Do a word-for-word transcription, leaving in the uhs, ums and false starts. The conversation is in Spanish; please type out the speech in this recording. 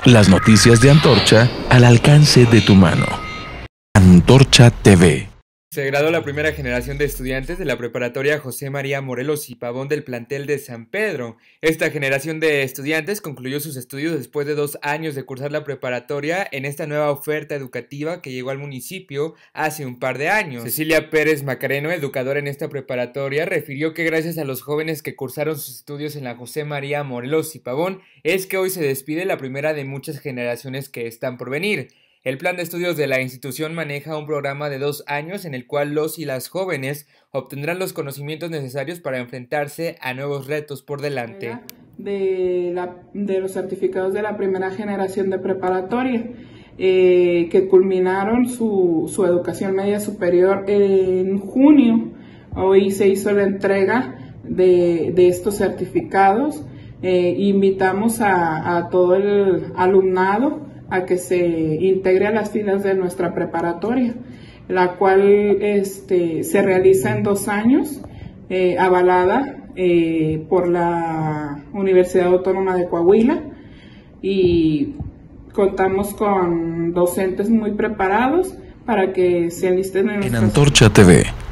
Las noticias de Antorcha al alcance de tu mano. Antorcha T V. Se graduó la primera generación de estudiantes de la preparatoria José María Morelos y Pavón del plantel de San Pedro. Esta generación de estudiantes concluyó sus estudios después de dos años de cursar la preparatoria en esta nueva oferta educativa que llegó al municipio hace un par de años. Cecilia Pérez Macareno, educadora en esta preparatoria, refirió que gracias a los jóvenes que cursaron sus estudios en la José María Morelos y Pavón es que hoy se despide la primera de muchas generaciones que están por venir. El plan de estudios de la institución maneja un programa de dos años en el cual los y las jóvenes obtendrán los conocimientos necesarios para enfrentarse a nuevos retos por delante. De, la, de los certificados de la primera generación de preparatoria, eh, que culminaron su, su educación media superior en junio. Hoy se hizo la entrega de, de estos certificados. Eh, invitamos a, a todo el alumnado a que se integre a las filas de nuestra preparatoria, la cual este, se realiza en dos años, eh, avalada eh, por la Universidad Autónoma de Coahuila, y contamos con docentes muy preparados para que se alisten en, en Antorcha T V.